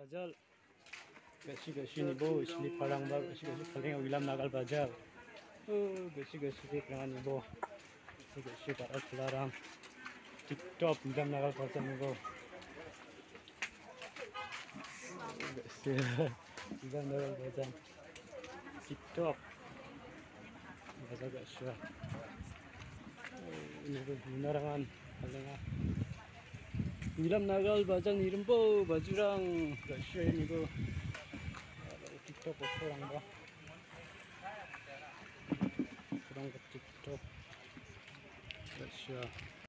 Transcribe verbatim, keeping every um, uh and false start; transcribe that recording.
Bajal gashi gashi ni bo isli parang ba gashi gashi paling wilam nagal bajal oh gashi gashi ni kran ni bo gashi gashi taras larang TikTok wilam nagal bajal ni bo gashi wilam nagal bajal TikTok bajal gashi ini bo narangan paling wilam nagal bajal ni rumbo bajurang gashi ni bo TikTok orang bah orang ke TikTok Asia